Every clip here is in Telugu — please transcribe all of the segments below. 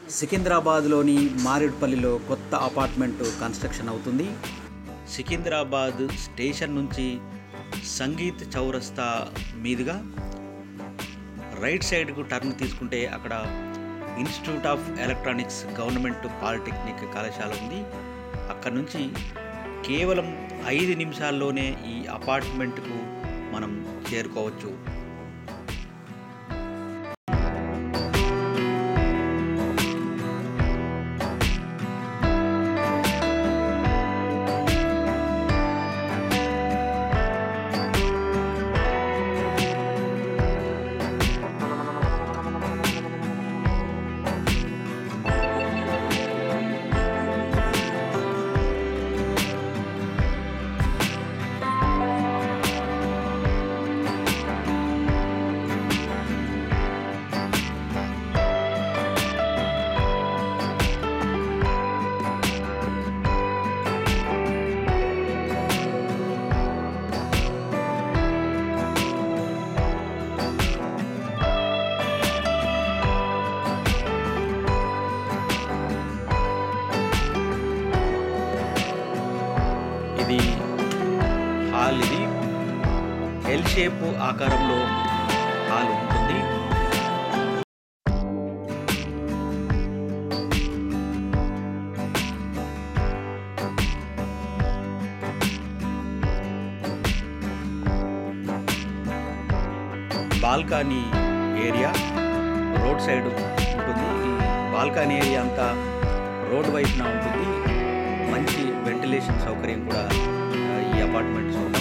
సికింద్రాబాద్లోని మారేడ్పల్లిలో కొత్త అపార్ట్మెంట్ కన్స్ట్రక్షన్ అవుతుంది. సికింద్రాబాద్ స్టేషన్ నుంచి సంగీత్ చౌరస్తా మీదుగా రైట్ సైడ్కు టర్న్ తీసుకుంటే అక్కడ institute of electronics government polytechnic కళాశాల ఉంది. అక్కడ నుంచి కేవలం 5 నిమిషాల్లోనే ఈ అపార్ట్మెంట్కు మనం చేరుకోవచ్చు. ఇది హాల్. ఇది ఎల్ షేప్ ఆకారంలో హాల్ ఉంటుంది. బాల్కనీ ఏరియా రోడ్ సైడ్ ఉంటుంది. ఈ బాల్కనీ ఏరియా అంతా రోడ్ వైపున ఉంటుంది. మంచి వెంటిలేషన్ సౌకర్యం కూడా ఈ అపార్ట్మెంట్స్ ఉంటాం.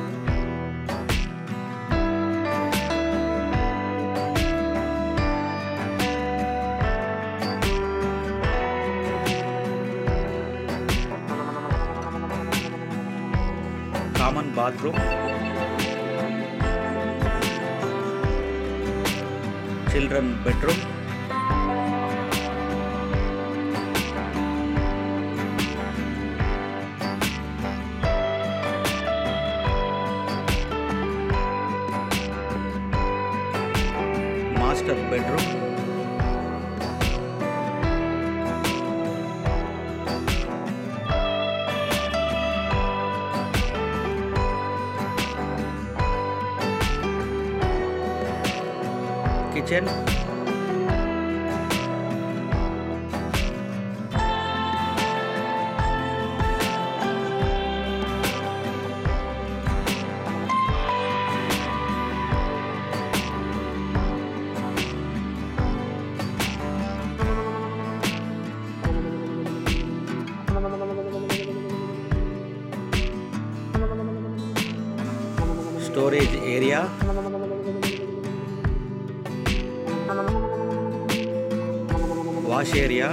Common bathroom, children bedroom, master bedroom, kitchen, storage area, wash area,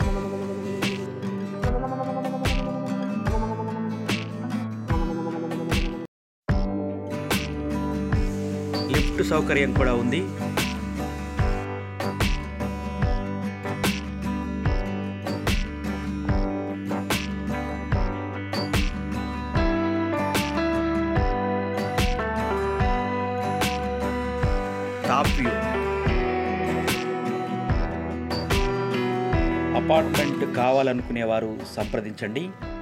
lift సౌకర్యం కూడా ఉంది. Top view. అపార్ట్మెంట్ కావాలనుకునేవారు సంప్రదించండి.